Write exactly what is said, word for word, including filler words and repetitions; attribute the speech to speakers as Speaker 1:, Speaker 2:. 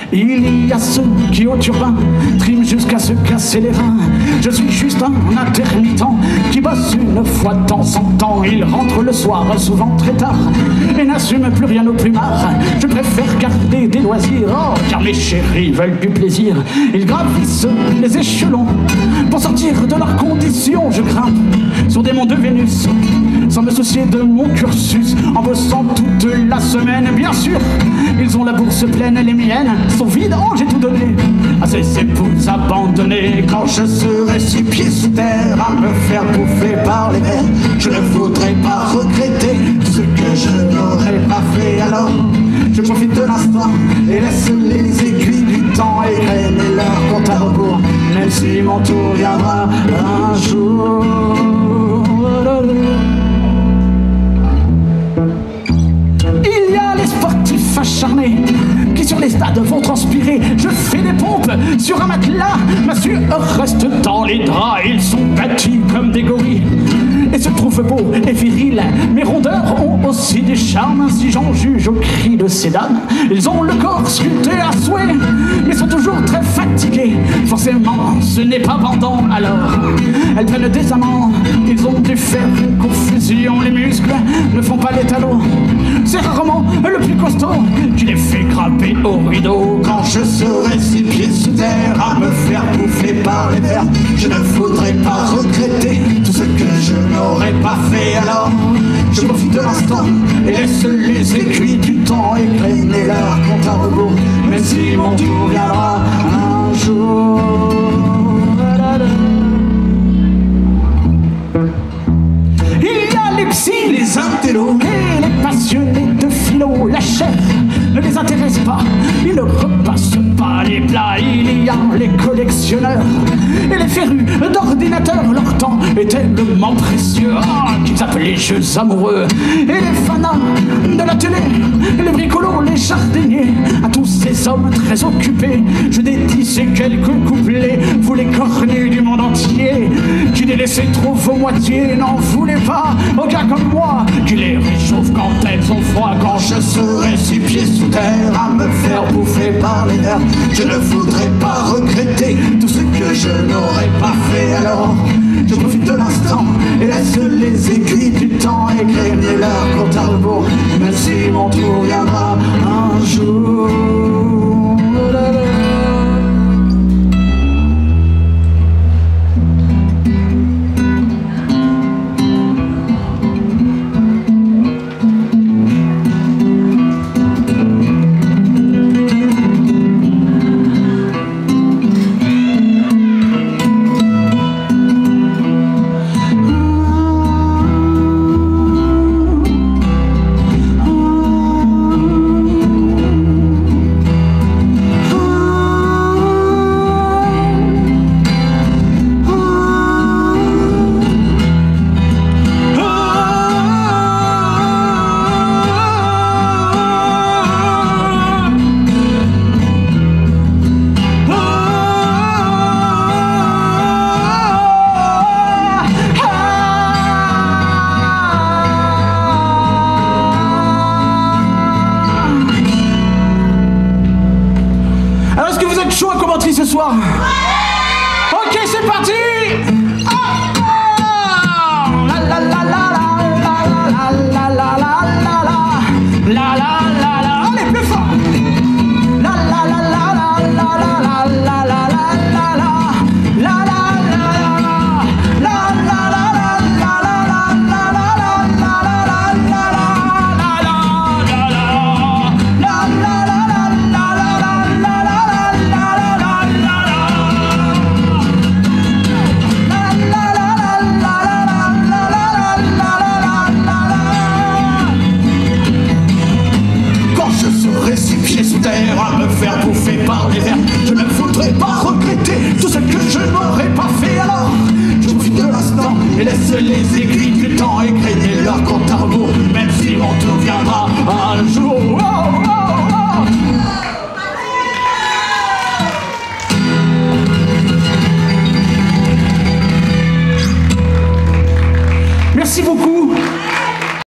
Speaker 1: Il y a ceux qui au turbin triment jusqu'à se casser les reins. Je suis juste un intermittent qui bosse une fois de temps en temps. Il rentre le soir, souvent très tard, et n'assume plus rien au plumard. Je préfère garder des loisirs, oh, car mes chéris veulent du plaisir. Ils gravissent les échelons pour sortir de leurs conditions. Je grimpe sur des monts de Vénus sans me soucier de mon cursus, en bossant toute la semaine. Bien sûr, ils ont la bourse pleine, les miennes sont vides, oh j'ai tout donné à ces épouses abandonnées. Quand je serai six pieds sous terre à me faire bouffer par les vers, je ne voudrais pas regretter tout ce que je n'aurais pas fait. Alors je profite de l'instant et laisse les aiguilles du temps égrener leur compte à rebours, même si mon tour viendra un jour. Il y a les sportifs acharnés qui sur les stades vont transpirer. Je fais des pompes sur un matelas, ma sueur reste dans les draps. Ils sont bâtis comme des gorilles et se trouvent beaux et virils. Mes rondeurs ont aussi des charmes, si j'en juge au cri de ces dames. Ils ont le corps sculpté à souhait, mais sont toujours très fatigués. Forcément, ce n'est pas bandant, alors elles prennent des amants. Ils ont dû faire une confusion, les muscles ne font pas les talons. C'est rarement le plus costaud qui les fait grapper au rideau. Quand je serai six pieds sous terre à me faire bouffer par les vers, je ne voudrais pas regretter tout ce que je n'aurais pas fait. Alors je profite de l'instant et laisse les aiguilles du temps égrener leur compte à rebours, même si mon tour viendra un jour. Il y a les psys, les intellos et les passionnés de philo. La chair ne les intéresse pas, ils ne repassent pas les plats. Il y a les collectionneurs et les férus d'ordinateurs. Leur temps est tellement précieux, ah, qu'ils appellent les jeux amoureux. Et les fanas de la télé, les bricolos, les jardiniers. À tous ces hommes très occupés, je dédie ces quelques couplets. Vous les cornus du monde entier, qui les laissez trop vos moitiés, n'en voulez pas aux gars comme moi, qui les réchauffe quand elles ont froid. Quand je serai six pieds sous terre à me faire bouffer par les nerfs, je ne voudrais pas regretter tout ce que je n'aurais pas fait. Alors je profite de l'instant et laisse les aiguilles du temps égrener leur compte à rebours, même si mon tour viendra un jour. Chaud à commenter ce soir. Ok, c'est parti. Oh, oh. La la la la la la la la la la la la la la. Allez, plus fort. La la la la la la la la la la la la. À me faire bouffer par les vers, je ne voudrais pas regretter tout ce que je n'aurais pas fait. Alors je profite de l'instant et laisse les aiguilles du temps égrener leur compte